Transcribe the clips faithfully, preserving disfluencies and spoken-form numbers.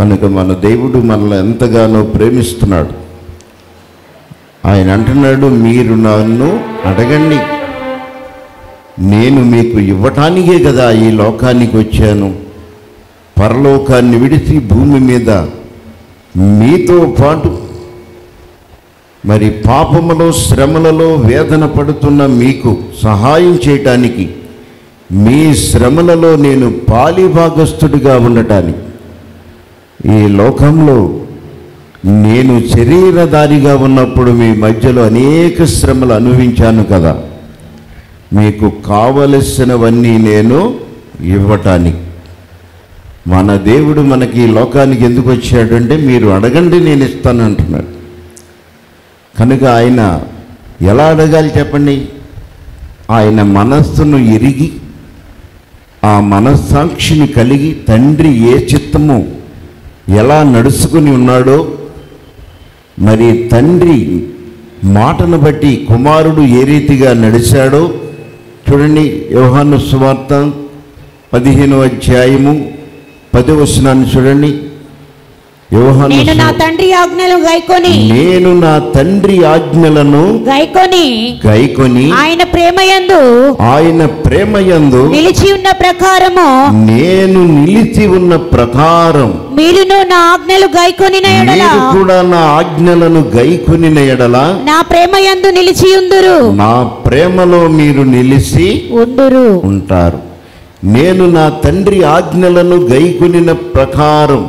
కనుక మన దేవుడు మనల్ని ఎంతగానో ప్రేమిస్తున్నాడు. ఆయన అంటున్నాడు, మీరు నన్ను అడగండి, నేను మీకు ఇవ్వటానికే కదా ఈ లోకానికి వచ్చాను. పరలోకాన్ని విడిచి భూమి మీద మీతో పాటు మరి పాపములో శ్రమలలో వేదన పడుతున్న మీకు సహాయం చేయటానికి, మీ శ్రమలలో నేను పాలిభాగస్థుడిగా ఉండటానికి, ఈ లోకంలో నేను శరీరధారిగా ఉన్నప్పుడు మీ మధ్యలో అనేక శ్రమలు అనుభవించాను కదా, మీకు కావలసినవన్నీ నేను ఇవ్వటానికి. మన దేవుడు మనకి ఈ లోకానికి ఎందుకు వచ్చాడంటే, మీరు అడగండి నేను ఇస్తాను అంటున్నాడు. కనుక ఆయన ఎలా అడగాలి చెప్పండి? ఆయన మనస్సును ఎరిగి, ఆ మనస్సాక్షిని కలిగి, తండ్రి ఏ చిత్తము ఎలా నడుచుకుని ఉన్నాడో, మరి తండ్రి మాటను బట్టి కుమారుడు ఏ రీతిగా నడిచాడో చూడండి. యోహాను సువార్త పదిహేనవ అధ్యాయము పదవ వచనాన్ని చూడండి. యోహాను, నేను నా తండ్రి ఆజ్ఞలను గైకొని నేను నా తండ్రి ఆజ్ఞలను గైకొని గైకొని ఆయన ప్రేమయందు ఆయన ప్రేమయందు నిలిచి ఉన్న ప్రకారము నేను నిలిచి ఉన్న ప్రకారం మీరును నా ఆజ్ఞలు గైకొనిన ఎడల మీరు కూడా నా ఆజ్ఞలను గైకొనిన ఎడల నా ప్రేమయందు నిలిచి ఉందురు. నా ప్రేమలో మీరు నిలిచి ఉందురు ఉంటారు. నేను నా తండ్రి ఆజ్ఞలను గైకొనిన ప్రకారం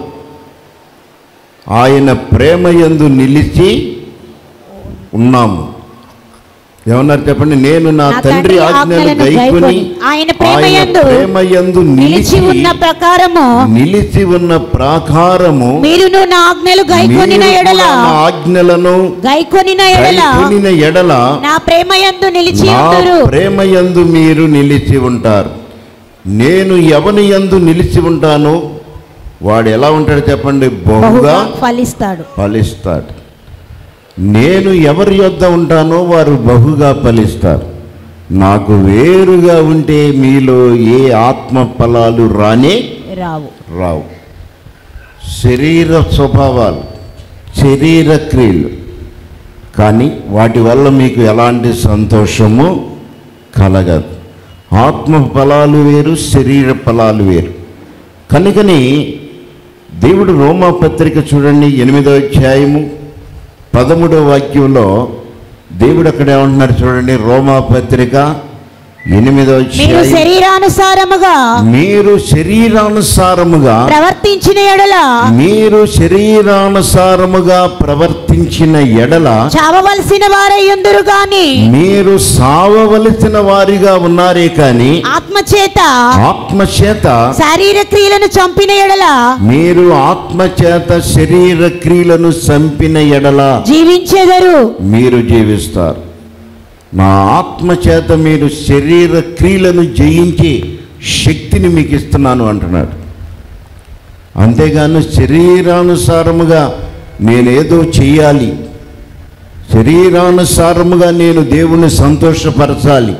ఆయన ప్రేమయందు నిలిచి ఉన్నాము. ఏమన్నారు చెప్పండి? నేను నా తండ్రి ఆజ్ఞలు గైకొని ఆయన ప్రేమయందు నిలిచి ఉన్న ప్రకారము నిలిచి ఉన్న ప్రకారము మీరును నా ఆజ్ఞలు గైకొనిన ఎడల నా ఆజ్ఞలను గైకొనిన ఎడల గైకొనిన ఎడల నా ప్రేమయందు నిలిచి నా ఉందురు. ప్రేమయందు మీరు నిలిచి ఉంటారు. నేను ఎవని యందు నిలిచి ఉంటానో వాడు ఎలా ఉంటాడు చెప్పండి? బహుగా ఫలిస్తాడు ఫలిస్తాడు. నేను ఎవరి యొద్ద ఉంటానో వారు బహుగా ఫలిస్తారు. నాకు వేరుగా ఉంటే మీలో ఏ ఆత్మ ఫలాలు రానే రావు రావు. శరీర స్వభావాలు, శరీర క్రియలు, కానీ వాటి వల్ల మీకు ఎలాంటి సంతోషము కలగదు. ఆత్మ ఫలాలు వేరు, శరీర ఫలాలు వేరు. కనుకని దేవుడు రోమా పత్రిక చూడండి, ఎనిమిదో అధ్యాయము పదమూడవ వాక్యంలో దేవుడు అక్కడ ఏమంటున్నారు చూడండి. రోమా పత్రిక ఎనిమిదో మీరు శరీరానుసారముగా మీరు శరీరానుసారముగా ప్రవర్తించిన ఎడల మీరు శరీరానుసారముగా ప్రవర్తించిన ఎడల చావవలసిన వారయ్యుందురు గాని మీరు సావవలసిన వారిగా ఉన్నారే కాని ఆత్మచేత ఆత్మచేత శరీర క్రియలను చంపిన ఎడల మీరు ఆత్మచేత శరీర క్రియలను చంపిన ఎడల జీవించెదరు. మీరు జీవిస్తారు. నా ఆత్మచేత మీరు శరీర క్రియలను జయించి శక్తిని మీకు ఇస్తున్నాను అంటున్నాడు. అంతేగాను శరీరానుసారముగా నేనేదో చెయ్యాలి, శరీరానుసారముగా నేను దేవుణ్ణి సంతోషపరచాలి,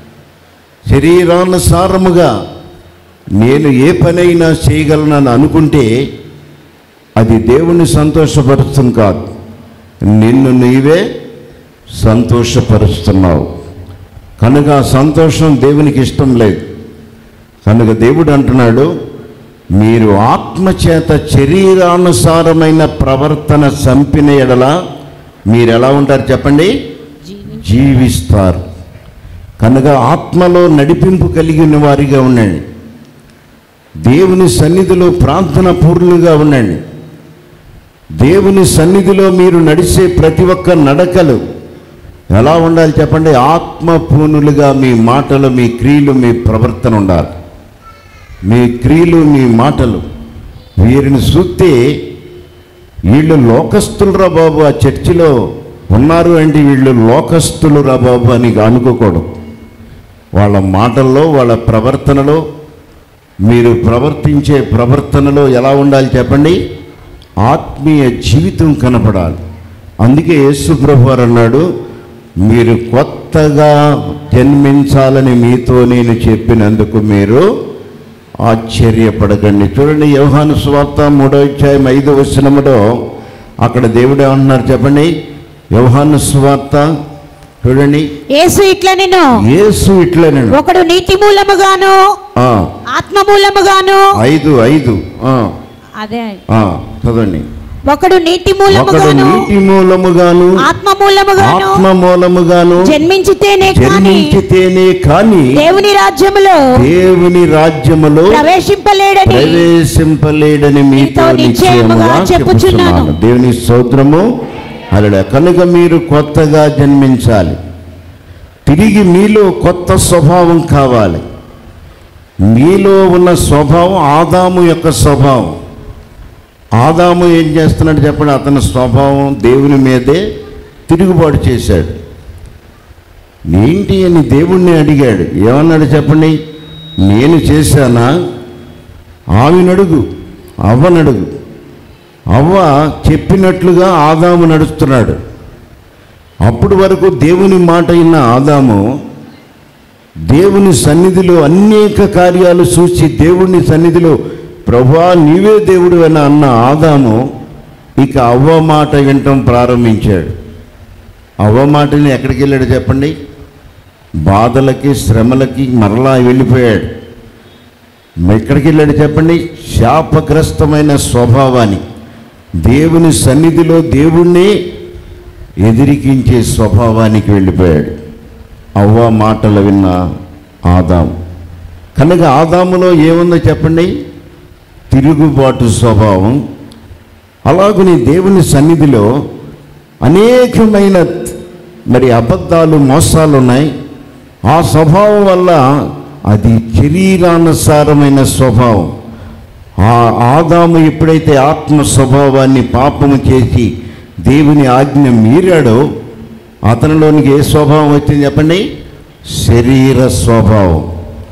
శరీరానుసారముగా నేను ఏ పనైనా చేయగలనని అనుకుంటే అది దేవుణ్ణి సంతోషపరుస్తుంది కాదు, నిన్ను నీవే సంతోషపరుస్తున్నావు. కనుక సంతోషం దేవునికి ఇష్టం లేదు. కనుక దేవుడు అంటున్నాడు, మీరు ఆత్మచేత శరీరానుసారమైన ప్రవర్తన చంపిన ఎడల మీరు ఎలా ఉంటారు చెప్పండి? జీవిస్తారు. కనుక ఆత్మలో నడిపింపు కలిగిన వారిగా ఉండండి. దేవుని సన్నిధిలో ప్రార్థన పూర్ణులుగా ఉండండి. దేవుని సన్నిధిలో మీరు నడిచే ప్రతి ఒక్క నడకలు ఎలా ఉండాలి చెప్పండి? ఆత్మపూర్ణులుగా మీ మాటలు, మీ క్రియలు, మీ ప్రవర్తన ఉండాలి. మీ క్రియలు, మీ మాటలు వీరిని చూస్తే వీళ్ళు లోకస్తులు రా బాబు, ఆ చర్చిలో ఉన్నారు అంటే వీళ్ళు లోకస్తులు రా బాబు అని అనుకోకూడదు. వాళ్ళ మాటల్లో, వాళ్ళ ప్రవర్తనలో, మీరు ప్రవర్తించే ప్రవర్తనలో ఎలా ఉండాలి చెప్పండి? ఆత్మీయ జీవితం కనపడాలి. అందుకే యేసు ప్రభువారు అన్నాడు, మీరు కొత్తగా జన్మించాలని మీతో నేను చెప్పినందుకు మీరు ఆశ్చర్యపడకండి. చూడండి, యోహాను సువార్త మూడో అధ్యాయం ఐదో వచనములో అక్కడ దేవుడు ఏమంటున్నారు చెప్పండి. యోహాను సువార్త చూడండి. యేసు ఇట్లా నేను యేసు ఇట్లా నేను ఒకడు నీతి మూలముగాను ఆత్మ మూలముగాను ఐదు ఐదు అదే చదవండి. ఒకడు నీతి ఒకడు మూలముగాను నీటి మూలముగాను ఆత్మ మూలముగాను ఆత్మ మూలముగాను జన్మించితేనే కాని జన్మించితేనే కాని దేవుని రాజ్యములో దేవుని రాజ్యములో ప్రవేశింపలేడని ప్రవేశింపలేడని మీతో నిశ్చయముగా చెప్పుచున్నాను. దేవుని స్తోత్రము. అలా కనుక మీరు కొత్తగా జన్మించాలి. తిరిగి మీలో కొత్త స్వభావం కావాలి. మీలో ఉన్న స్వభావం ఆదాము యొక్క స్వభావం. ఆదాము ఏం చేస్తున్నాడు చెప్పండి. అతని స్వభావం దేవుని మీదే తిరుగుబాటు చేశాడు. ఏంటి అని దేవుణ్ణి అడిగాడు. ఏమన్నాడు చెప్పండి. నేను చేశానా? ఆమెనడుగు, అవ్వనడుగు. అవ్వ చెప్పినట్లుగా ఆదాము నడుస్తున్నాడు. అప్పుడు వరకు దేవుని మాట అయిన ఆదాము దేవుని సన్నిధిలో అనేక కార్యాలు చూసి దేవుని సన్నిధిలో ప్రభువా నీవే దేవుడు అని అన్న ఆదాము ఇక అవ్వ మాట వినటం ప్రారంభించాడు. అవ్వ మాటని ఎక్కడికి వెళ్ళాడు చెప్పండి. బాధలకి శ్రమలకి మరలా వెళ్ళిపోయాడు. ఎక్కడికి వెళ్ళాడు చెప్పండి. శాపగ్రస్తమైన స్వభావాన్ని, దేవుని సన్నిధిలో దేవుణ్ణి ఎదిరికించే స్వభావానికి వెళ్ళిపోయాడు. అవ్వ మాటలు విన్న ఆదాము. కనుక ఆదాములో ఏముందో చెప్పండి. తిరుగుబాటు స్వభావం. అలాగని దేవుని సన్నిధిలో అనేకమైన మరి అబద్ధాలు మోసాలు ఉన్నాయి. ఆ స్వభావం వల్ల అది శరీరానుసారమైన స్వభావం. ఆ ఆదాము ఎప్పుడైతే ఆత్మ స్వభావాన్ని పాపము చేసి దేవుని ఆజ్ఞ మీరాడో అతనిలోనికి ఏ స్వభావం వచ్చింది చెప్పండి. శరీర స్వభావం.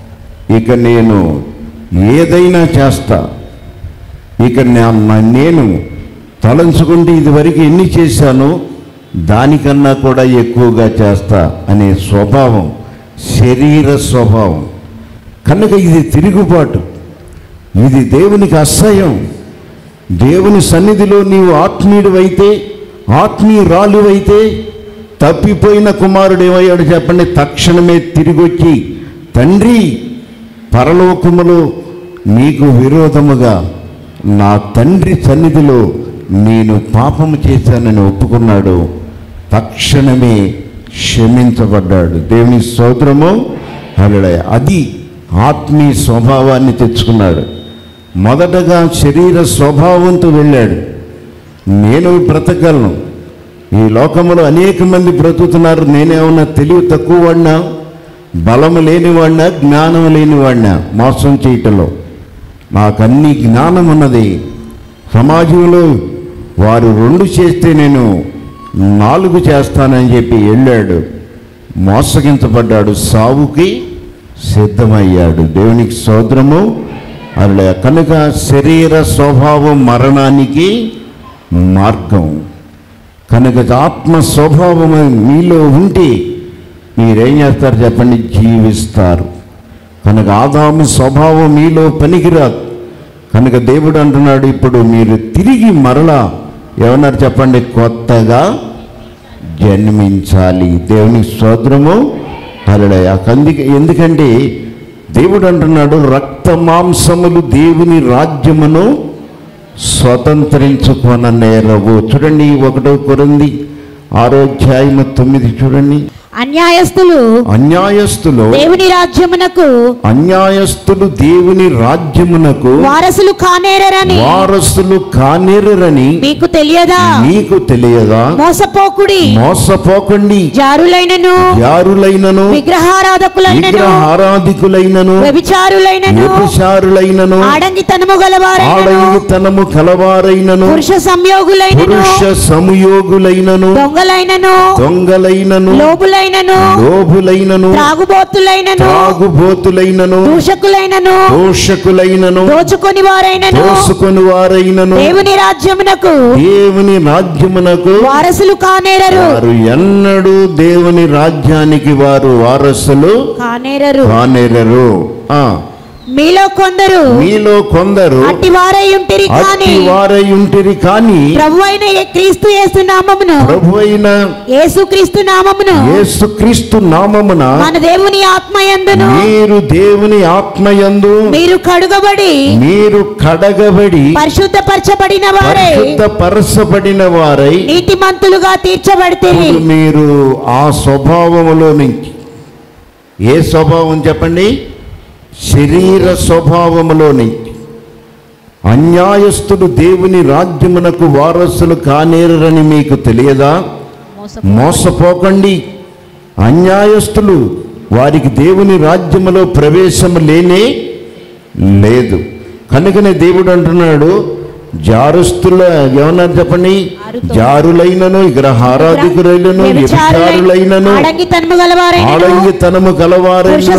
ఇక నేను ఏదైనా చేస్తా, ఇక నేను తలంచుకుంటే ఇదివరకు ఎన్ని చేశానో దానికన్నా కూడా ఎక్కువగా చేస్తా అనే స్వభావం శరీర స్వభావం. కనుక ఇది తిరుగుబాటు, ఇది దేవునికి అసహ్యం. దేవుని సన్నిధిలో నీవు ఆత్మీయుడివైతే, ఆత్మీయురాలువైతే, తప్పిపోయిన కుమారుడు ఏమయ్యాడు చెప్పండి. తక్షణమే తిరిగొచ్చి తండ్రి పరలోకములో నీకు విరోధముగా నా తండ్రి సన్నిధిలో నేను పాపము చేశానని ఒప్పుకున్నాడు. తక్షణమే క్షమించబడ్డాడు. దేవుని స్తోత్రము. హల్లెలూయా. అది ఆత్మీయ స్వభావాన్ని తెచ్చుకున్నాడు. మొదటగా శరీర స్వభావంతో వెళ్ళాడు. నేను బ్రతకలను, ఈ లోకంలో అనేక మంది బ్రతుకుతున్నారు, నేనేమన్నా తెలివి తక్కువ వాడినా, బలము లేనివాడినా, జ్ఞానం లేనివాడినా మోసం చేయటంలో? నాకు అన్ని జ్ఞానం ఉన్నది. సమాజంలో వారు రెండు చేస్తే నేను నాలుగు చేస్తానని చెప్పి వెళ్ళాడు. మోసగించబడ్డాడు, సావుకి సిద్ధమయ్యాడు. దేవునికి స్తోత్రము. అలా కనుక శరీర స్వభావం మరణానికి మార్గం. కనుక ఆత్మ స్వభావం మీలో ఉంటే మీరేం చేస్తారు చెప్పండి. జీవిస్తారు. కనుక ఆదాము స్వభావం మీలో పనికిరాదు. కనుక దేవుడు అంటున్నాడు ఇప్పుడు మీరు తిరిగి మరలా ఏమన్నారు చెప్పండి. కొత్తగా జన్మించాలి. దేవుని స్తోత్రము. హల్లెలూయా. అందుకే ఎందుకంటే దేవుడు అంటున్నాడు రక్త మాంసములు దేవుని రాజ్యమును స్వతంత్రించుకొననేరవు. చూడండి ఒకటో కొరింథీ ఆరో అధ్యాయము తొమ్మిది చూడండి. అన్యాయస్తులు అన్యాయస్తులు దేవుని రాజ్యమునకు అన్యాయస్తులు దేవుని రాజ్యమునకు వారసులు కానేరని వారసులు కానేరని మీకు తెలియదా? మీకు తెలియదా? మోసపోకుడి, మోసపోకండి. జారులైనను జారులైనను విగ్రహారాధకులైనను విగ్రహారాధికులైనను వ్యభిచారులైనను వ్యభిచారులైనను ఆడంగితనము గలవారైనను ఆడంగితనము కలవారైనను పురుష సంయోగులైనను పురుష సంయోగులైనను దొంగలైనను దొంగలైనను లోబులైనను లోబులైనను త్రాగుబోతులైనను త్రాగుబోతులైనను దూషకులైనను దోషకులైనను దోచుకొని వారైనను దోసుకొని వారైనను దేవుని రాజ్యమునకు దేవుని రాజ్యమునకు వారసులు కానేరరు. వారు ఎన్నడూ దేవుని రాజ్యానికి వారు వారసులు కానేరరు. కానేరరు. ఆ మీలో కొందరు మీలో కొందరు అట్టి వారై ఉంటిరి అట్టి కాని వారై ఉంటిరి కానీ ప్రభు అయిన క్రీస్తు యేసు నామమును ప్రభు అయిన యేసు క్రీస్తు నామమును యేసుక్రీస్తు నామమున మన దేవుని ఆత్మయందును మీరు దేవుని ఆత్మయందు మీరు కడుగబడి మీరు కడగబడి పరిశుద్ధపరచబడిన వారై పరిశుద్ధపరచబడిన వారై నీతిమంతులుగా తీర్చబడితిరి. ఇప్పుడు మీరు ఆ స్వభావములో నుంచి, ఏ స్వభావం చెప్పండి? శరీర స్వభావములో నుంచి. అన్యాయస్తుడు దేవుని రాజ్యమునకు వారసులు కానేరని మీకు తెలియదా? మోసపోకండి. అన్యాయస్తులు వారికి దేవుని రాజ్యములో ప్రవేశము లేనే లేదు. కనుకనే దేవుడు అంటున్నాడు, జారుస్తుల ఏమన్నారు చెప్పండి? జారులైనను విగ్రహారాధికులైనను వ్యభిచారులైనను ఆడంగితనము గలవారైనను ఆడంగితనము గలవారైనను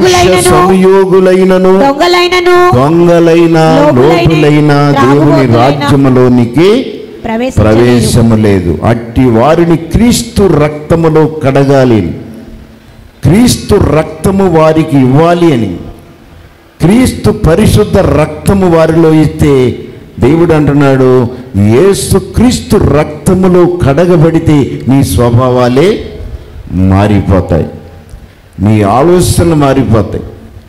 సంయోగులైనను దొంగలైనను దొంగలైన లోపులైన దేవుని రాజ్యములోనికి ప్రవేశము లేదు. అట్టి వారిని క్రీస్తు రక్తములో కడగాలి, క్రీస్తు రక్తము వారికి ఇవ్వాలి అని. క్రీస్తు పరిశుద్ధ రక్తము వారిలో ఇస్తే దేవుడు అంటున్నాడు, యేసు క్రీస్తు రక్తములో కడగబడితే నీ స్వభావాలే మారిపోతాయి, నీ ఆలోచనలు మారిపోతాయి,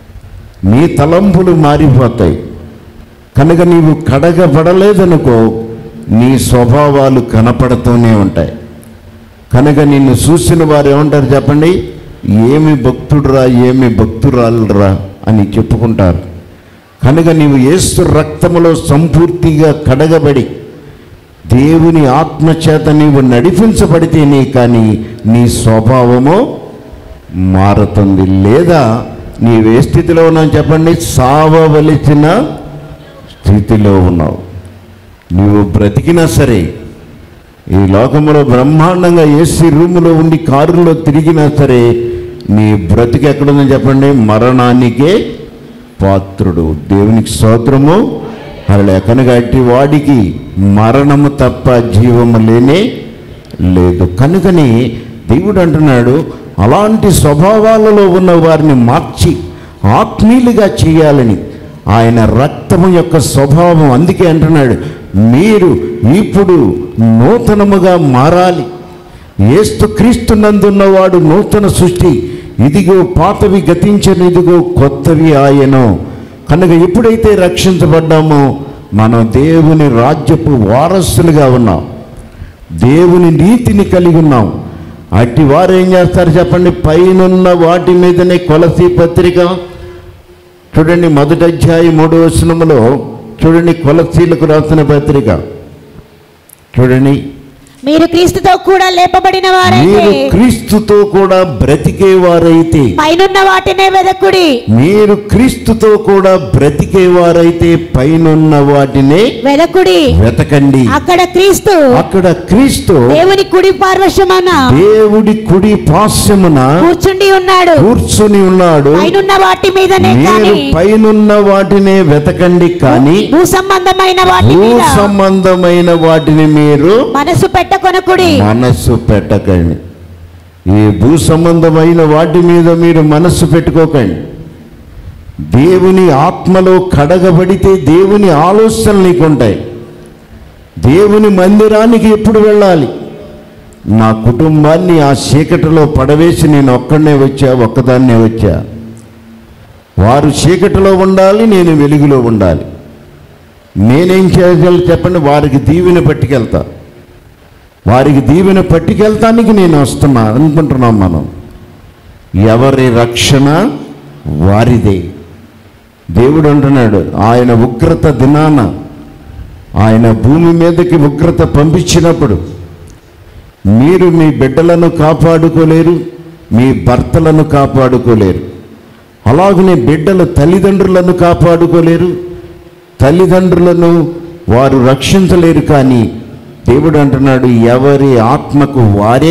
నీ తలంపులు మారిపోతాయి. కనుక నీవు కడగబడలేదనుకో నీ స్వభావాలు కనపడుతూనే ఉంటాయి. కనుక నిన్ను చూసిన వారు ఏమంటారు చెప్పండి? ఏమి భక్తుడురా, ఏమి భక్తురాలురా అని చెప్పుకుంటారు. కనుక నీవు యేసు రక్తములో సంపూర్తిగా కడగబడి దేవుని ఆత్మచేత నీవు నడిపించబడితేనే కానీ నీ స్వభావము మారుతుంది. లేదా నీవే స్థితిలో ఉన్నావు చెప్పండి? సావవలసిన స్థితిలో ఉన్నావు. నీవు బ్రతికినా సరే, ఈ లోకంలో బ్రహ్మాండంగా ఏసీ రూములో ఉండి కారులో తిరిగినా సరే, నీ బ్రతికి ఎక్కడుందని చెప్పండి? మరణానికే పాత్రుడు. దేవునికి స్తోత్రము. అలా కనుక అట్టి వాడికి మరణము తప్ప జీవము లేనే లేదు. కనుకని దేవుడు అంటున్నాడు, అలాంటి స్వభావాలలో ఉన్న వారిని మార్చి ఆత్మీయులుగా చేయాలని ఆయన రక్తము యొక్క స్వభావం. అందుకే అంటున్నాడు, మీరు ఇప్పుడు నూతనముగా మారాలి. యేసు క్రీస్తునందున్నవాడు నూతన సృష్టి, ఇదిగో పాతవి గతించని, ఇదిగో కొత్తవి ఆయను. కనుక ఎప్పుడైతే రక్షించబడ్డామో మనం దేవుని రాజ్యపు వారసులుగా ఉన్నాం, దేవుని నీతిని కలిగి ఉన్నాం. అట్టి వారు ఏం చేస్తారు చెప్పండి? పైనున్న వాటి మీదనే. కొలసీ పత్రిక చూడండి, మొదటి అధ్యాయం మూడో వచనములో చూడండి, కొలసీలకు రాసిన పత్రిక చూడండి. మీరు క్రీస్తుతో కూడా లేపబడిన వారైతే, మీరు క్రీస్తుతో కూడా బ్రతికే వారైతే పైనున్న వాటినే వెదకుడి. మీరు క్రీస్తుతో కూడా బ్రతికే వారైతే పైనున్న వాటినే వెదకుడి. వెతకండి. అక్కడ క్రీస్తు అక్కడ క్రీస్తు దేవుని కుడి పార్శ్వమున దేవుడి కుడి పార్శ్వమున కూర్చుండి ఉన్నాడు. కూర్చుని ఉన్నాడు. పైనున్న వాటి మీదనే మీరు కాని పైనున్న వాటినే వెతకండి, కానీ భూ సంబంధమైన వాటి భూ మీద సంబంధమైన వాటిని మీరు మనసు పెట్టకొనకుడి. మనస్సు పెట్టకండి. ఈ భూ సంబంధమైన వాటి మీద మీరు మనస్సు పెట్టుకోకండి. దేవుని ఆత్మలో కడగబడితే దేవుని ఆలోచనలు నీకుంటాయి. దేవుని మందిరానికి ఎప్పుడు వెళ్ళాలి? నా కుటుంబాన్ని ఆ చీకటిలో పడవేసి నేను ఒక్కడనే వచ్చా, ఒక్కదాన్నే వచ్చా. వారు చీకటిలో ఉండాలి, నేను వెలుగులో ఉండాలి. నేనేం చేయగలను చెప్పండి? వారికి దీవెన పట్టుకెళ్తా, వారికి దీవెన పట్టుకెళ్తానికి నేను వస్తున్నా అనుకుంటున్నాం మనం. ఎవరి రక్షణ వారిదే. దేవుడు అంటున్నాడు, ఆయన ఉగ్రత దినాన ఆయన భూమి మీదకి ఉగ్రత పంపించినప్పుడు మీరు మీ బిడ్డలను కాపాడుకోలేరు, మీ భర్తలను కాపాడుకోలేరు. అలాగనే బిడ్డలు తల్లిదండ్రులను కాపాడుకోలేరు, తల్లిదండ్రులను వారు రక్షించలేరు. కానీ దేవుడు అంటున్నాడు, ఎవరి ఆత్మకు వారే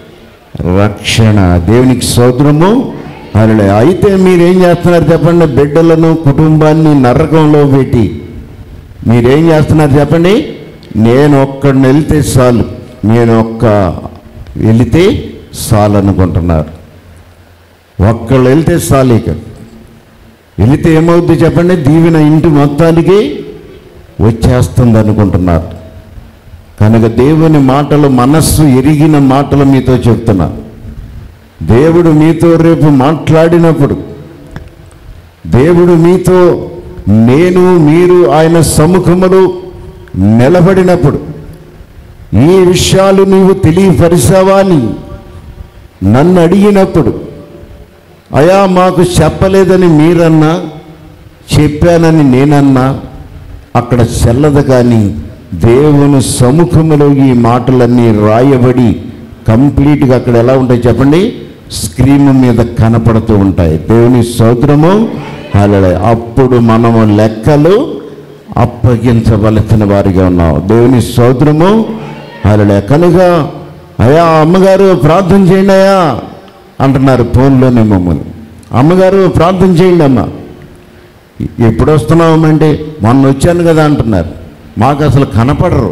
రక్షణ. దేవునికి స్తోత్రము. అలా అయితే మీరేం చేస్తున్నారు చెప్పండి? బిడ్డలను కుటుంబాన్ని నరకంలో పెట్టి మీరేం చేస్తున్నారు చెప్పండి? నేను ఒక్కడిని వెళ్తే చాలు, నేను ఒక్క వెళితే చాలు అనుకుంటున్నారు. ఒక్కళ్ళు వెళ్తే చాలు. ఇక వెళితే ఏమవుద్ది చెప్పండి? దీవెన ఇంటి మొత్తానికి వచ్చేస్తుంది అనుకుంటున్నారు. కనుక దేవుని మాటలు, మనస్సు ఎరిగిన మాటలు మీతో చెప్తున్నా. దేవుడు మీతో రేపు మాట్లాడినప్పుడు, దేవుడు మీతో నేను మీరు ఆయన సముఖములో నిలబడినప్పుడు, ఈ విషయాలు నీవు తెలియపరిచావా అని నన్ను అడిగినప్పుడు, అయా మాకు చెప్పలేదని మీరన్నా, చెప్పానని నేనన్నా అక్కడ చెల్లదు. కానీ దేవుని సముఖములో ఈ మాటలన్నీ రాయబడి కంప్లీట్గా అక్కడ ఎలా ఉంటాయి చెప్పండి? స్క్రీన్ మీద కనపడుతూ ఉంటాయి. దేవుని స్తోత్రము. హల్లెలూయా. అప్పుడు మనము లెక్కలు అప్పగించవలసిన వారిగా ఉన్నాం. దేవుని స్తోత్రము. హల్లెలూయా. కనుక అయ్యా అమ్మగారు ప్రార్థన చేయండి అయ్యా అంటున్నారు ఫోన్లోనే మమ్మల్ని. అమ్మగారు ప్రార్థన చేయండి అమ్మ. ఎప్పుడు వస్తున్నామంటే మొన్న వచ్చాను కదా అంటున్నారు. మాకు అసలు కనపడరు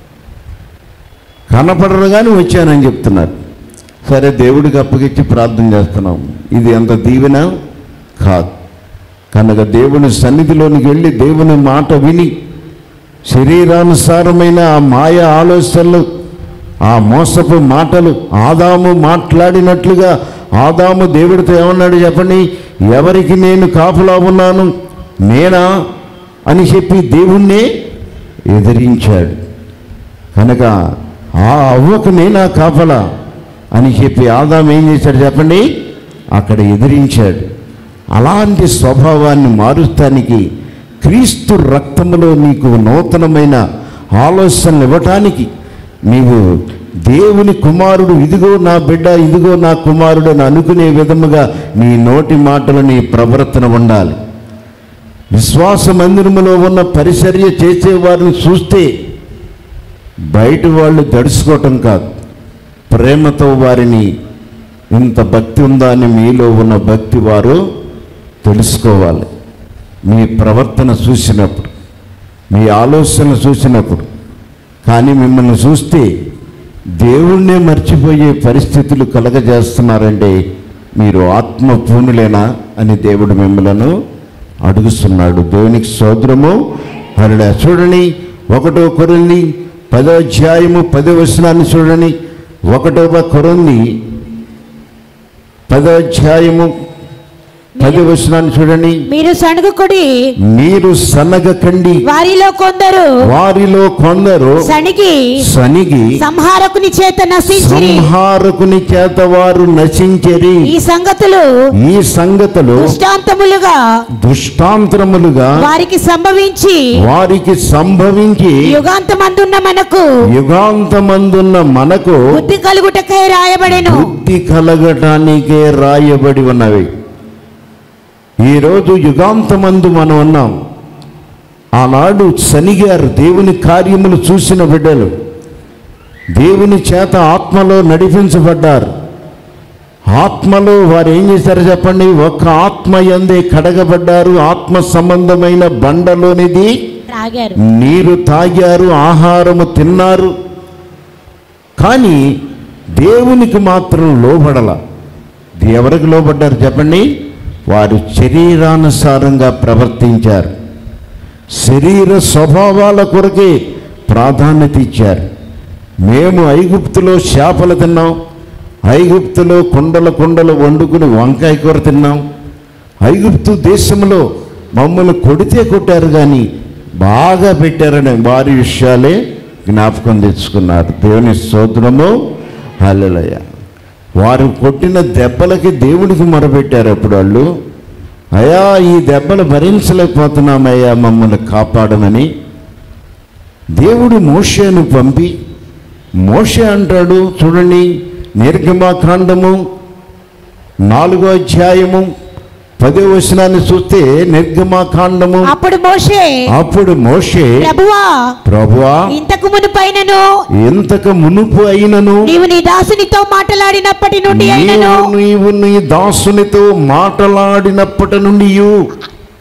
కనపడరు కానీ వచ్చానని చెప్తున్నారు. సరే, దేవుడికి అప్పగించి ప్రార్థన చేస్తున్నాం. ఇది ఎంత దీవెన కాదు. కనుక దేవుని సన్నిధిలోనికి వెళ్ళి దేవుని మాట విని శరీరానుసారమైన ఆ మాయ ఆలోచనలు, ఆ మోసపు మాటలు, ఆదాము మాట్లాడినట్లుగా ఆదాము దేవుడితో ఏమన్నాడు చెప్పండి? ఎవరికి నేను కాపులా ఉన్నాను, నేనా అని చెప్పి దేవుణ్ణే ఎదిరించాడు. కనుక ఆ అవ్వకు నేనా కాపలా అని చెప్పి ఆదాము ఏం చేశాడు చెప్పండి? అక్కడ ఎదిరించాడు. అలాంటి స్వభావాన్ని మారుస్తానికి, క్రీస్తు రక్తములో నీకు నూతనమైన ఆలోచనలు ఇవ్వటానికి, నీవు దేవుని కుమారుడు, ఇదిగో నా బిడ్డ, ఇదిగో నా కుమారుడు అని అనుకునే విధముగా నీ నోటి మాటలు, నీ ప్రవర్తన ఉండాలి. విశ్వాస మందిరములో ఉన్న పరిచర్య చేసేవారిని చూస్తే బయట వాళ్ళు దడుచుకోవటం కాదు, ప్రేమతో వారిని ఇంత భక్తి ఉందా అని మీలో ఉన్న భక్తి వారు తెలుసుకోవాలి. మీ ప్రవర్తన చూసినప్పుడు, మీ ఆలోచన చూసినప్పుడు. కానీ మిమ్మల్ని చూస్తే దేవుణ్ణే మర్చిపోయే పరిస్థితులు కలగజేస్తున్నారంటే మీరు ఆత్మపూర్ణులేనా అని దేవుడు మిమ్మలను అడుగుతున్నాడు. దేవునికి స్తోత్రము. హల్లెలూయా. చూడండి, ఒకటో కొరింథీ పదో అధ్యాయము పదో వచనాన్ని చూడండి. ఒకటవ కొరింథీ పదో అధ్యాయము పదో వచనాన్ని చూడండి. మీరు సణుగుకుడి, మీరు సనగకండి, వారిలో కొందరు వారిలో కొందరు సణిగి సనిగి సంహారకుని చేత నశించిరి. సంహారకుని చేత వారు నశించిరి. ఈ సంగతులు ఈ సంగతులు దృష్టాంతములుగా దృష్టాంతములుగా వారికి సంభవించి వారికి సంభవించి యుగాంతమందున్న మనకు యుగాంతమందున్న మనకు బుద్ధి కలుగుటకై రాయబడెను. బుద్ధి కలగటానికే రాయబడి ఉన్నవి. ఈరోజు యుగాంతమందు మనం ఉన్నాం. ఆనాడు శనిగారు దేవుని కార్యములు చూసిన బిడ్డలు, దేవుని చేత ఆత్మలో నడిపించబడ్డారు. ఆత్మలో వారు ఏం చేశారు చెప్పండి? ఒక్క ఆత్మ యందే కడగబడ్డారు. ఆత్మ సంబంధమైన బండలోనిది త్రాగారు, నీరు తాగారు, ఆహారము తిన్నారు. కానీ దేవునికి మాత్రం లోబడల. ఎవరికి లోబడ్డారు చెప్పండి? వారు శరీరానుసారంగా ప్రవర్తించారు. శరీర స్వభావాల కొరకే ప్రాధాన్యత ఇచ్చారు. మేము ఐగుప్తులో చేపలు తిన్నాం, ఐగుప్తులో కుండల కుండలు వండుకుని వంకాయ కూర తిన్నాం, ఐగుప్తు దేశంలో మమ్మల్ని కొడితే కొట్టారు కానీ బాగా పెట్టారని వారి విషయాలే జ్ఞాపకం తెచ్చుకున్నారు. దేవుని స్తోత్రము. హల్లెలూయా. వారు కొట్టిన దెబ్బలకి దేవుడికి మొరపెట్టారు. అప్పుడు వాళ్ళు, అయ్యా ఈ దెబ్బలు భరించలేకపోతున్నామయ్యా, మమ్మల్ని కాపాడమని. దేవుడు మోషేను పంపి, మోషే అంటాడు చూడండి, నిర్గమకాండము నాలుగో అధ్యాయము పదో వచనాన్ని చూస్తే, నిర్గమకాండము అప్పుడు మోషే అప్పుడు మోషే ప్రభువా ప్రభువా ఇంతకు మునుపైనను ఇంతకు మునుపు అయినను నీవు నీ దాసునితో మాట్లాడినప్పటి నుండి అయినను నీవు నీవు నీ దాసునితో మాట్లాడినప్పటి నుండి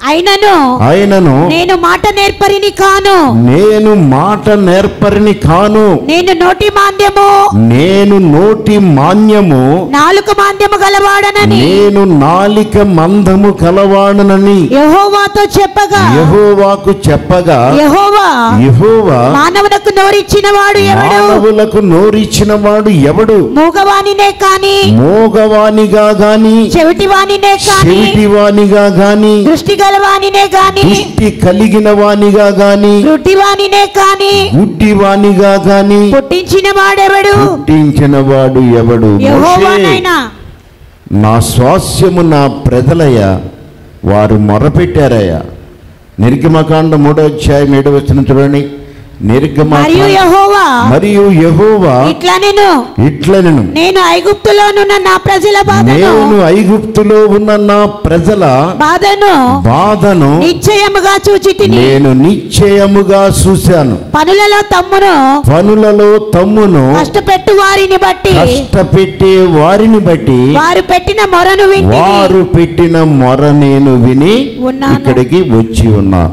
అయినను ఆయనను నేను మాట నేర్పరిని కాను, నేను మాట నేర్పరిని కాను, నేను నోటి మాంద్యము నేను నోటి మాన్యము, నాలుక మాంద్యము గలవాడనని నేను నాలిక మందము కలవాడనని యెహోవాతో చెప్పగా, యెహోవాకు చెప్పగా, యెహోవా యెహోవా మానవులకు నోరిచ్చిన వాడు ఎవడు? మానవులకు నోరిచ్చిన వాడు ఎవడు? మూగవానినే కాని, మోగవానిగా గాని, చెవిటివానినే కాని, చెవిటివానిగా గాని, దృష్టి గలవానినే గాని, దృష్టి కలిగిన వానిగా గాని, గుడ్డివానినే కాని గుడ్డివానిగా గాని పుట్టించిన వాడెవడు? పుట్టించిన వాడు ఎవడు? మోషే, యెహోవానైనా. నా స్వాస్యము నా ప్రజలయ్యా, వారు మొరపెట్టారయ్యా. నిర్గమకాండ మూడో అధ్యాయం ఏడవ వచనం చూడండి. నిర్గమ మరియు యెహోవా మరియు యెహోవా ఇట్లా నేను ఇట్లనెను, నేను ఐగుప్తులోనున్న నా ప్రజల బాధను నేను ఐగుప్తులో ఉన్న నా ప్రజల బాధను బాధను నిశ్చయముగా చూచితిని. నేను నిశ్చయముగా చూశాను. పనులలో తమ్మును పనులలో తమ్మును కష్టపెట్టు వారిని బట్టి కష్టపెట్టే వారిని బట్టి వారు పెట్టిన మొరను వింటిని. వారు పెట్టిన మొర నేను విని ఉన్నాను. ఇక్కడికి వచ్చి ఉన్నాను.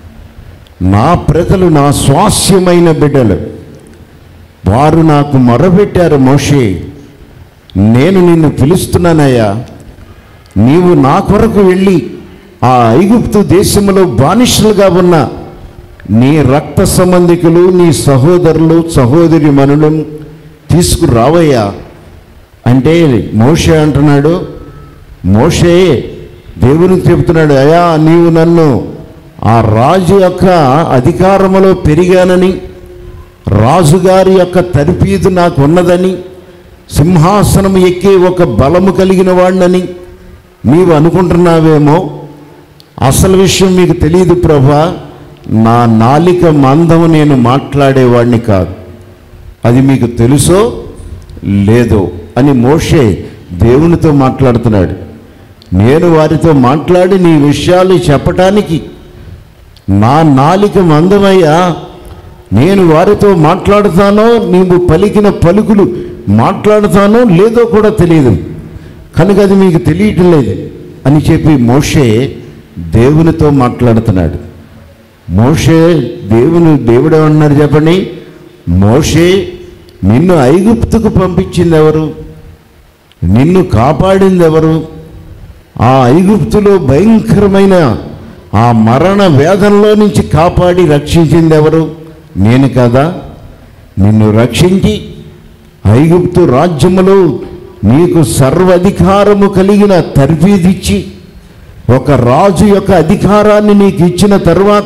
నా ప్రజలు నా స్వాస్యమైన బిడ్డలు, వారు నాకు మొరపెట్టారు. మోషే, నేను నిన్ను పిలుస్తున్నానయ్యా, నీవు నా కొరకు వెళ్ళి ఆ ఐగుప్తు దేశంలో బానిసలుగా ఉన్న నీ రక్త సంబంధికులు, నీ సహోదరులు సహోదరి మనులను తీసుకురావయ్యా అంటే మోషే అంటున్నాడు. మోషే దేవునికి చెబుతున్నాడు, అయ్యా నీవు నన్ను ఆ రాజు యొక్క అధికారములో పెరిగానని, రాజుగారి యొక్క తర్ఫీదు నాకు ఉన్నదని, సింహాసనం ఎక్కే ఒక బలము కలిగిన వాడినని నీవు అనుకుంటున్నావేమో. అసలు విషయం మీకు తెలియదు ప్రభా, నా నాలిక మందము నేను మాట్లాడేవాడిని కాదు, అది మీకు తెలుసో లేదో అని మోషే దేవునితో మాట్లాడుతున్నాడు. నేను వారితో మాట్లాడి నీ విషయాలు చెప్పటానికి నా నాలిక మందమయ్యా, నేను వారితో మాట్లాడుతానో నీవు పలికిన పలుకులు మాట్లాడుతానో లేదో కూడా తెలియదు, కనుక అది మీకు తెలియటం లేదు అని చెప్పి మోషే దేవునితో మాట్లాడుతున్నాడు. మోషే దేవుని దేవుడు ఏమన్నారు చెప్పండి? మోషే, నిన్ను ఐగుప్తుకు పంపించింది ఎవరు? నిన్ను కాపాడింది ఎవరు? ఆ ఐగుప్తులో భయంకరమైన ఆ మరణ వేదనలో నుంచి కాపాడి రక్షించింది ఎవరు? నేను కదా. నిన్ను రక్షించి ఐగుప్తు రాజ్యములో నీకు సర్వాధికారము కలిగిన తర్ఫీదిచ్చి ఒక రాజు యొక్క అధికారాన్ని నీకు ఇచ్చిన తరువాత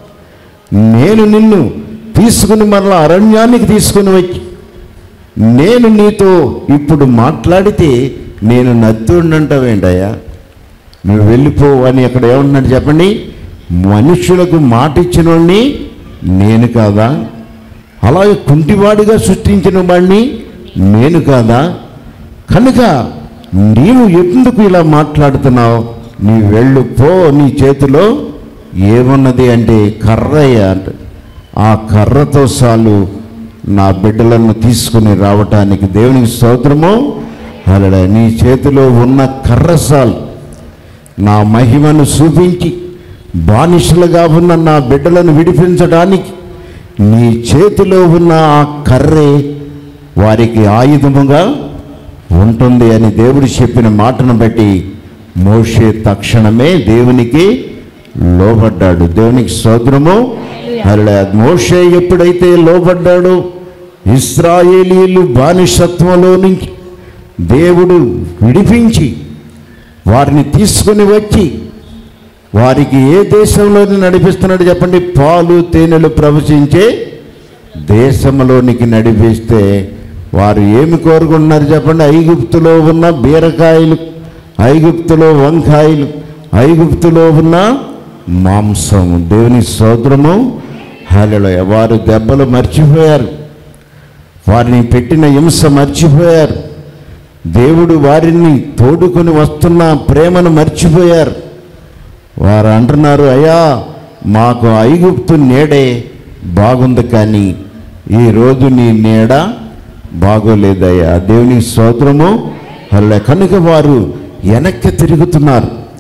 నేను నిన్ను తీసుకుని మరలా అరణ్యానికి తీసుకుని వచ్చి నేను నీతో ఇప్పుడు మాట్లాడితే నేను నత్తుండంటావేంటయ్యా, నువ్వు వెళ్ళిపో అని అక్కడ ఏమన్నాడు చెప్పండి? మనుషులకు మాట ఇచ్చినోడిని నేను కాదా? అలాగే కుంటివాడిగా సృష్టించిన వాడిని నేను కాదా? కనుక నీవు ఎందుకు ఇలా మాట్లాడుతున్నావు? నీ వెళ్ళు పో, నీ చేతిలో ఏమున్నది అంటే కర్రయ్య అంట. ఆ కర్రతో చాలు నా బిడ్డలను తీసుకుని రావటానికి. దేవునికి స్తోత్రము. అలా నీ చేతిలో ఉన్న కర్ర చాలు నా మహిమను చూపించి బానిసలుగా ఉన్న నా బిడ్డలను విడిపించడానికి నీ చేతిలో ఉన్న ఆ కర్రే వారికి ఆయుధముగా ఉంటుంది అని దేవుడు చెప్పిన మాటను బట్టి మోషే తక్షణమే దేవునికి లోబడ్డాడు. దేవునికి స్తోత్రము. అలా మోషే ఎప్పుడైతే లోబడ్డాడో ఇశ్రాయేలీయులు బానిసత్వంలో నుంచి దేవుడు విడిపించి వారిని తీసుకుని వచ్చి వారికి ఏ దేశంలోని నడిపిస్తున్నాడు చెప్పండి? పాలు తేనెలు ప్రవశించే దేశంలోనికి నడిపిస్తే వారు ఏమి కోరుకుంటున్నారు చెప్పండి? ఐగుప్తులో ఉన్న బీరకాయలు, ఐగుప్తులో వంకాయలు, ఐగుప్తులో ఉన్న మాంసము. దేవుని స్తోత్రము. హల్లెలూయా. వారు దెబ్బలు మర్చిపోయారు, వారిని పెట్టిన హింస మర్చిపోయారు, దేవుడు వారిని తోడుకొని వస్తున్న ప్రేమను మర్చిపోయారు. వారు అంటున్నారు, అయ్యా మాకు ఐగుప్తు నీడే బాగుంది, కానీ ఈరోజు నీ నీడ బాగోలేదయ్యా. దేవుని స్తోత్రము. అలా కనుక వారు వెనక్కి తిరుగుతున్నారు.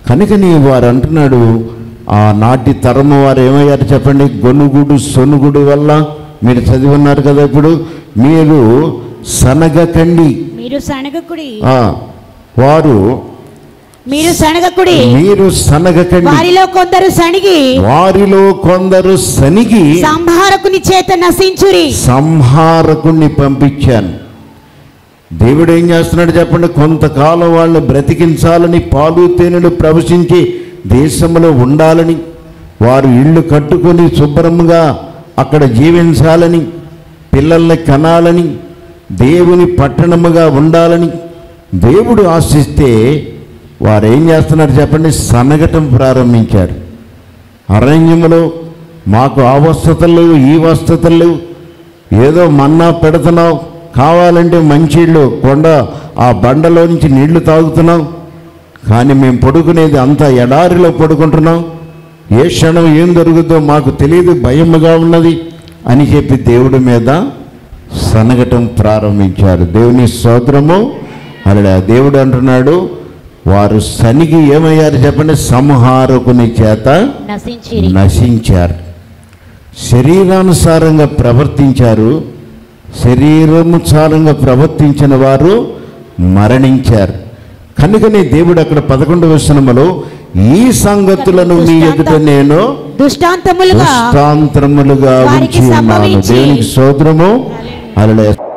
కనుకని వారు అంటున్నాడు, ఆనాటి తరము వారు ఏమయ్యారు చెప్పండి? గొనుగుడు సొనుగుడు వల్ల, మీరు చదివి ఉన్నారు కదా, ఇప్పుడు మీరు సనగకండి. మీరు సనగకుడి ఆ, వారు మీరు సనగకుడి మీరు సనగకండి. వారిలో కొందరు సనిగి వారిలో కొందరు సనిగి సంహారకుని చేత నశించురి. సంహారకుణ్ణి పంపించాను. దేవుడు ఏం చేస్తున్నాడు చెప్పండి? కొంతకాలం వాళ్ళని బ్రతికించాలని, పాలు తేనెలు ప్రవశించి దేశంలో ఉండాలని, వారు ఇళ్ళు కట్టుకొని శుభ్రంగా అక్కడ జీవించాలని, పిల్లల్ని కనాలని, దేవుని పట్టణముగా ఉండాలని దేవుడు ఆశిస్తే వారు ఏం చేస్తున్నారు చెప్పండి? సనగటం ప్రారంభించారు. అరణ్యములో మాకు ఆ వసతులు లేవు, ఈ వసతులు లేవు, ఏదో మన్నా పెడుతున్నావు, కావాలంటే మంచిళ్ళు కొండ ఆ బండలో నుంచి నీళ్లు తాగుతున్నాం, కానీ మేము పడుకునేది అంతా ఎడారిలో పడుకుంటున్నాం, ఏ క్షణం ఏం జరుగుద్దో మాకు తెలియదు, భయముగా ఉన్నది అని చెప్పి దేవుడి మీద సనగటం ప్రారంభించారు. దేవుని స్తోత్రము. అలా దేవుడు అంటున్నాడు, వారు సనిగి ఏమయ్యారు చెప్పండి? సంహారకుని చేత నశించిరి. నశించారు. శరీరానుసారంగా ప్రవర్తించారు. శరీరానుసారంగా ప్రవర్తించిన వారు మరణించారు. కనుకనే దేవుడు అక్కడ పదకొండవ వచనములో ఈ సంగతులను మీ ఎదుట నేను దృష్టాంతములుగా దృష్టాంతములుగా ఉంచి ఉన్నాను. దేవునికి స్తోత్రము. హల్లెలూయా.